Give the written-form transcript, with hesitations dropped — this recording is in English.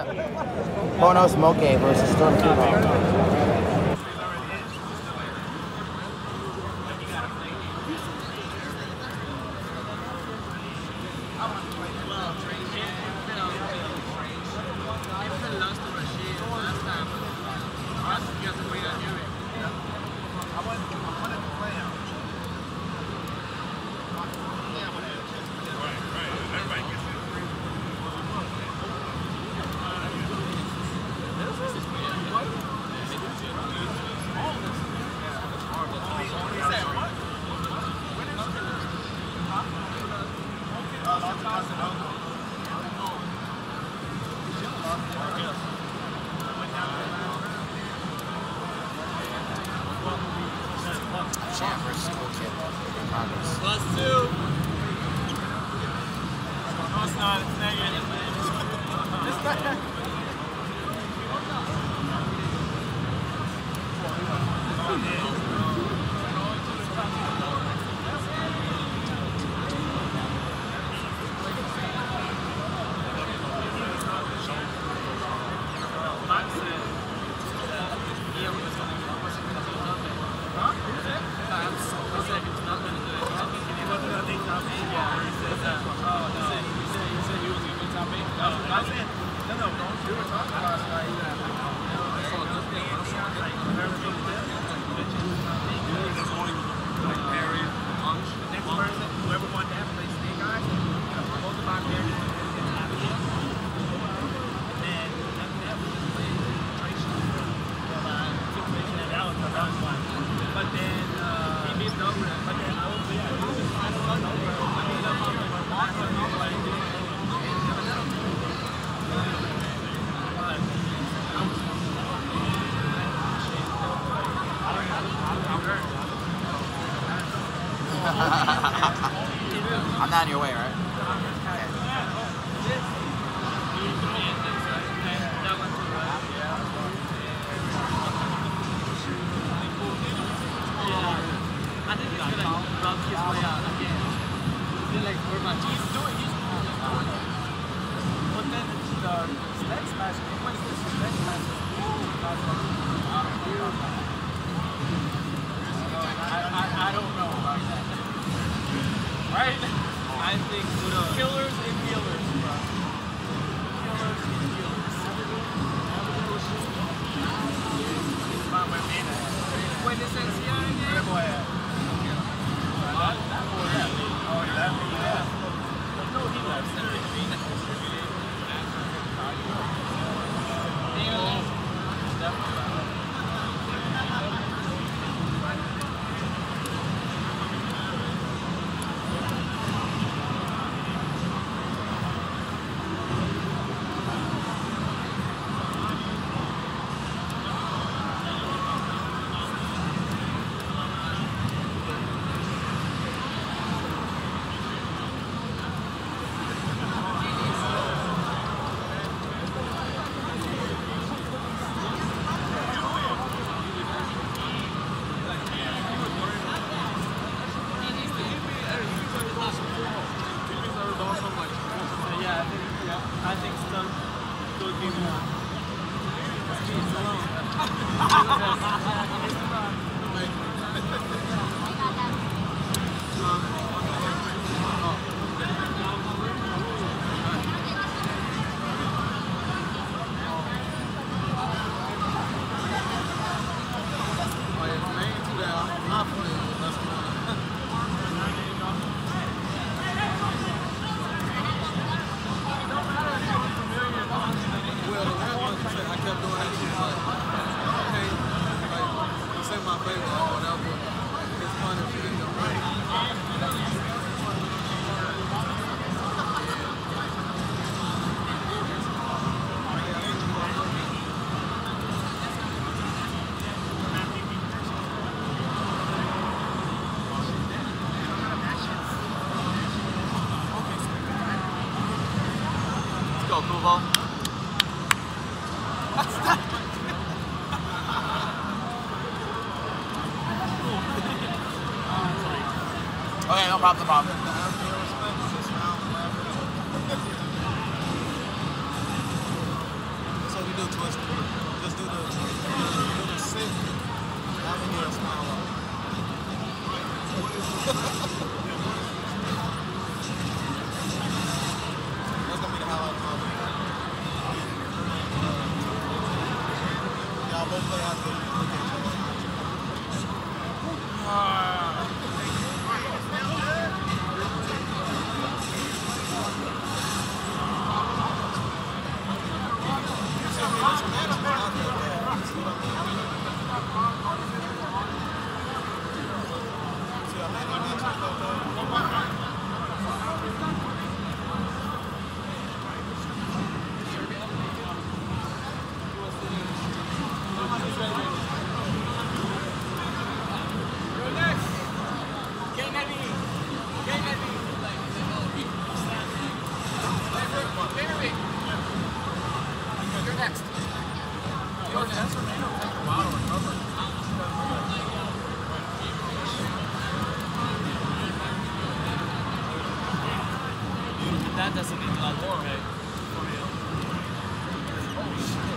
Bono Smoke versus Stormtrooper. I'm not in your way, right? I think he's gonna rub his way out again. Like, where my teeth do it, but then the next match, once this next match, I don't know about that. Right? I think killers and healers, bro. Killers and healers. Wait, this says here again? No, he loves I think stuff could be more. Let's go, Kubo. Okay, no problem, no problem. do twist. Just do the sit. That one here, smile up. That's gonna be the highlight of my week. Y'all both play after you look at each other. You're next. You're next. That doesn't mean a lot more, right? Oh, shit.